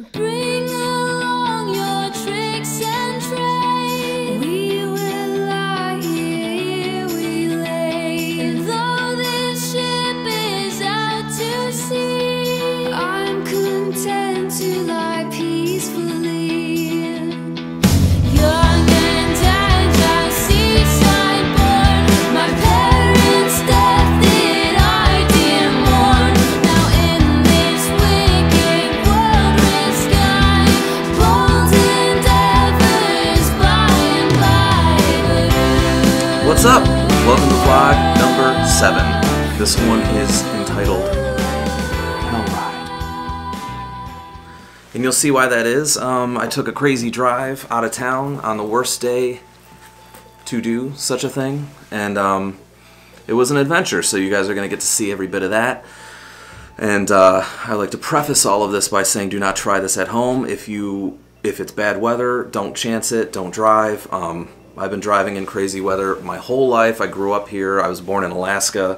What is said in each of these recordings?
Bring along your tricks and trade. We will lie here, we lay. And though this ship is out to sea, I'm content to lie peacefully. Young and agile, seaside born, my parents' death did I dear mourn. Now in this wicked world risk I bold endeavors by and by. What's up? Welcome to vlog number 7. This one is entitled Hell Ride. And you'll see why that is. I took a crazy drive out of town on the worst day to do such a thing. And it was an adventure, so you guys are going to get to see every bit of that. And I like to preface all of this by saying do not try this at home. If it's bad weather, don't chance it, don't drive. I've been driving in crazy weather my whole life. I grew up here. I was born in Alaska.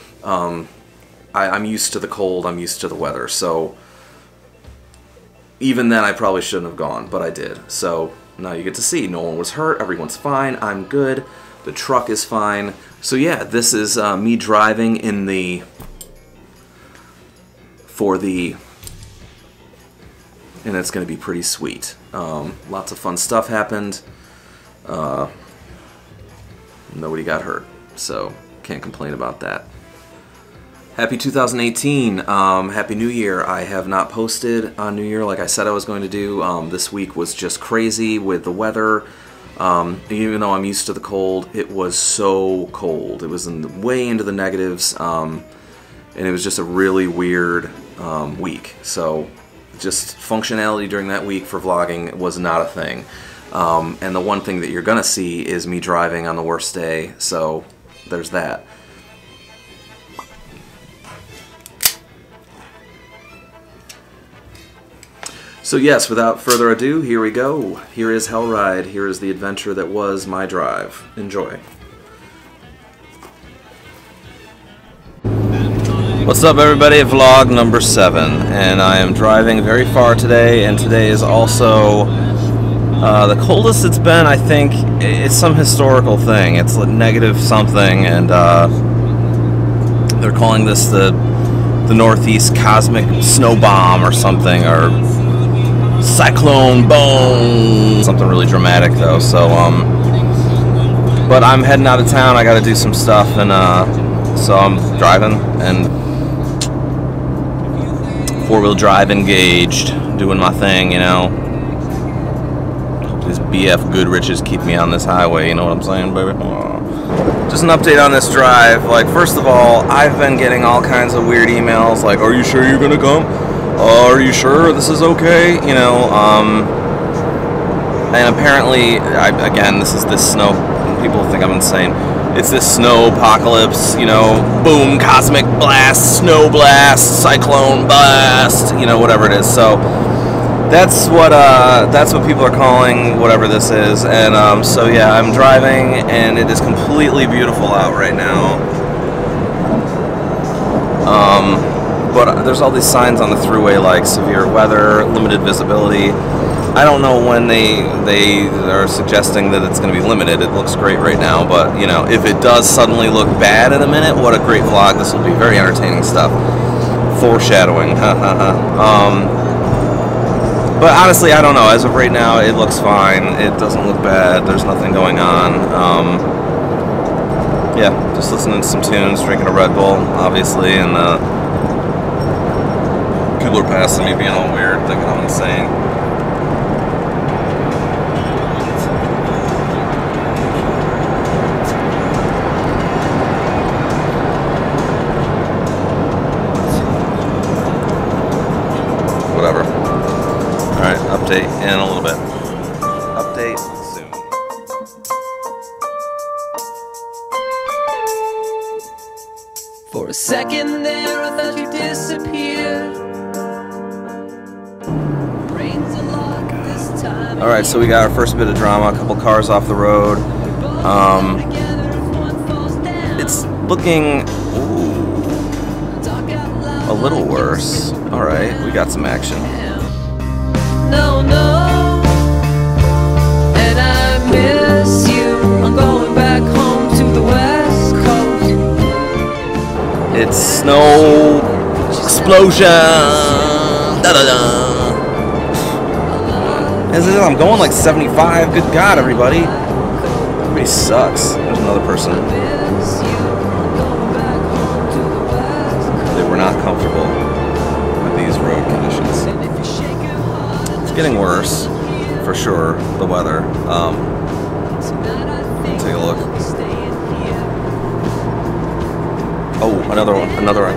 I'm used to the cold. I'm used to the weather. So even then, I probably shouldn't have gone, but I did. So now you get to see. No one was hurt. Everyone's fine. I'm good. The truck is fine. So yeah, this is me driving in and it's going to be pretty sweet. Lots of fun stuff happened. Nobody got hurt, so can't complain about that. Happy 2018. Happy New Year. I have not posted on New Year like I said I was going to do. This week was just crazy with the weather. Even though I'm used to the cold, it was so cold. It was way into the negatives, and it was just a really weird week. So just functionality during that week for vlogging was not a thing. And the one thing that you're gonna see is me driving on the worst day, so there's that. So yes, without further ado, here we go. Here is Hell Ride. Here is the adventure that was my drive. Enjoy. What's up everybody, vlog number 7, and I am driving very far today, and today is also the coldest it's been. I think it's some historical thing. It's a negative something, and they're calling this the Northeast Cosmic Snow Bomb or something, or Cyclone Boom. Something really dramatic though. So but I'm heading out of town. I got to do some stuff, and so I'm driving and four-wheel drive engaged, doing my thing, you know. These BF Goodriches keep me on this highway, you know what I'm saying, baby? Aww. Just an update on this drive. Like, first of all, I've been getting all kinds of weird emails, like, are you sure you're gonna come? Are you sure this is okay? You know, and apparently, again, this snow, people think I'm insane. It's this snow apocalypse, you know, boom, cosmic blast, snow blast, cyclone blast, you know, whatever it is. So that's what people are calling whatever this is. And so yeah, I'm driving, and it is completely beautiful out right now. But there's all these signs on the throughway like severe weather, limited visibility. I don't know when they are suggesting that it's going to be limited. It looks great right now, but you know, if it does suddenly look bad in a minute, what a great vlog this will be. Very entertaining stuff. Foreshadowing. But honestly, I don't know. As of right now, it looks fine. It doesn't look bad. There's nothing going on. Yeah, just listening to some tunes, drinking a Red Bull, obviously, and people are passing me being all weird, thinking I'm insane. Whatever. Alright, update in a little bit. Update soon. For a second there I thought you disappeared. Brains are locked this time. Alright, so we got our first bit of drama, a couple cars off the road. It's looking a little worse. Alright, we got some action. no, no. And I miss you. I'm going back home to the West Coast. It's snow explosion. Da da da. I'm going like 75. Good God, everybody. Everybody sucks. There's another person. They were not comfortable with these road conditions. It's getting worse, for sure, the weather. Take a look. Oh, another one.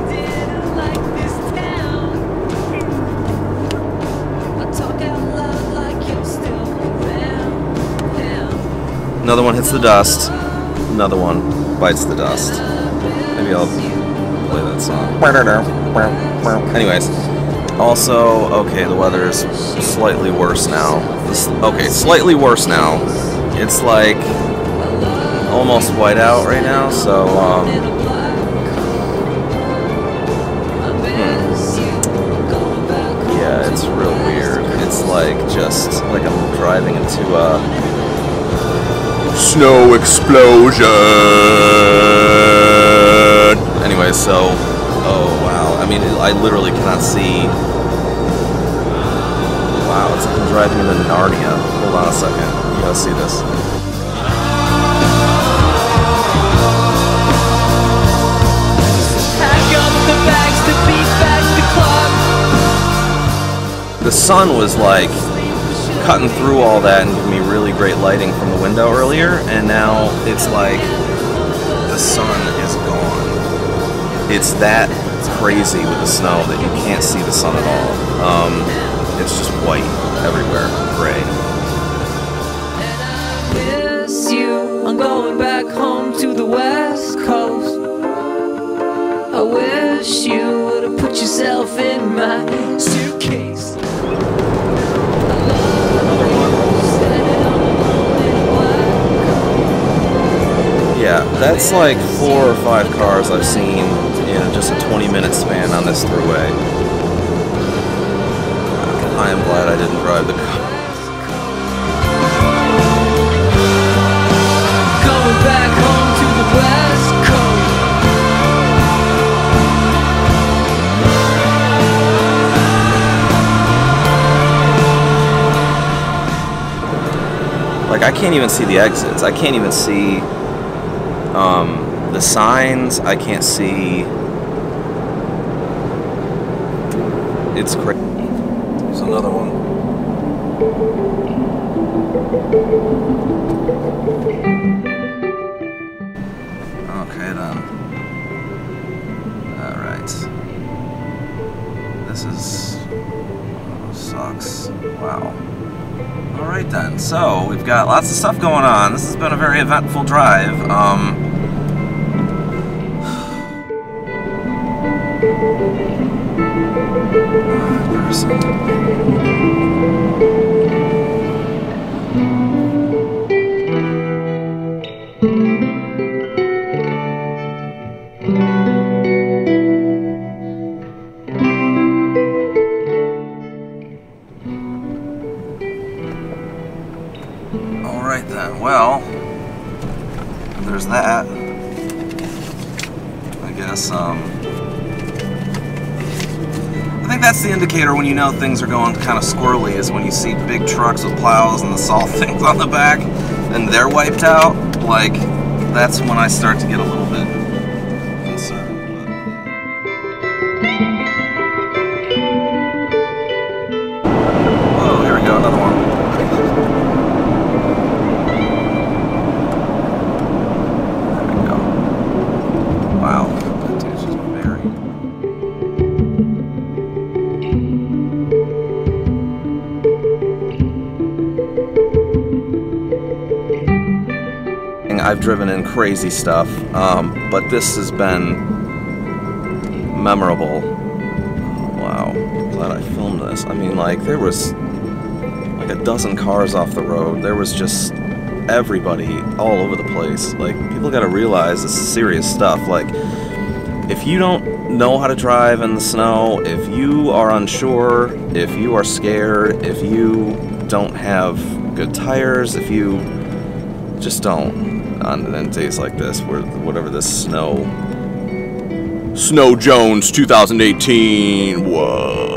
Another one hits the dust. Another one bites the dust. Maybe I'll play that song. Anyways, also, okay, the weather is slightly worse now. Okay, slightly worse now. It's like almost white out right now, so yeah, it's real weird. It's like just like I'm driving into a snow explosion. Anyway, so, oh wow. I mean, I literally cannot see. Wow, it's like I'm driving into Narnia. Hold on a second. You gotta see this. Pack up the bags to beat back the club. The sun was like cutting through all that and giving me really great lighting from the window earlier, and now it's like the sun is gone. It's that crazy with the snow that you can't see the sun at all. It's just white everywhere, gray. And I miss you. I'm going back home to the West Coast. I wish you would have put yourself in my suitcase. Yeah, that's like 4 or 5 cars I've seen in just a 20-minute span on this throughway. I am glad I didn't drive the car. Going back home to the West Coast. Like, I can't even see the exits. I can't even see the signs. I can't see. It's crazy. There's another one. Okay then. Alright. This sucks. Wow. Alright then, so we've got lots of stuff going on. This has been a very eventful drive. Alright then, well, there's that. I guess, I think that's the indicator when you know things are going kind of squirrely, is when you see big trucks with plows and the salt things on the back, and they're wiped out. Like, that's when I start to get a little bit concerned. Whoa, here we go, another one. There we go. Wow, that dude's just very... I've driven in crazy stuff, but this has been memorable. Oh, wow, glad I filmed this. I mean, like, there was like a dozen cars off the road. There was just everybody all over the place. Like, people gotta realize this is serious stuff. Like, If you don't know how to drive in the snow, if you are unsure, if you are scared, if you don't have good tires, if you just don't on days like this, where whatever this Snow Jones 2018, whoa.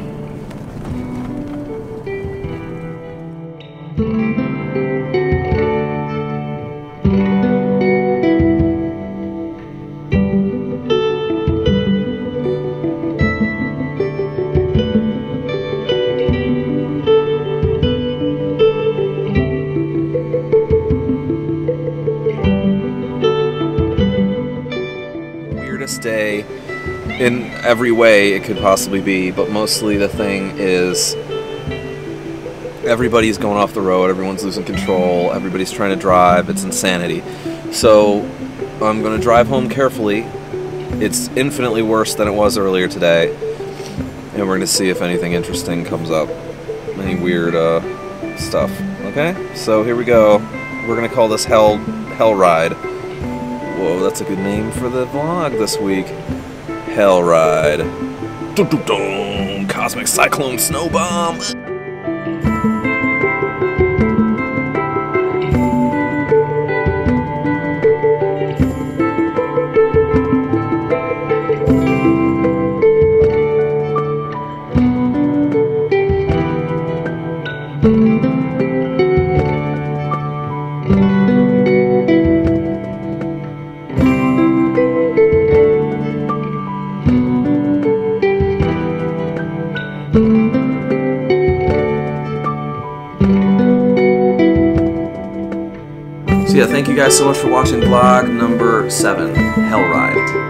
Day in every way it could possibly be, but mostly the thing is everybody's going off the road, everyone's losing control, everybody's trying to drive, it's insanity. So I'm going to drive home carefully. It's infinitely worse than it was earlier today, and we're going to see if anything interesting comes up, any weird stuff. Okay, so here we go. We're going to call this Hell Ride. Whoa, that's a good name for the vlog this week. Hell Ride. Dum, dum, dum. Cosmic Cyclone Snow Bomb. So yeah, thank you guys so much for watching vlog number 7, Hell Ride.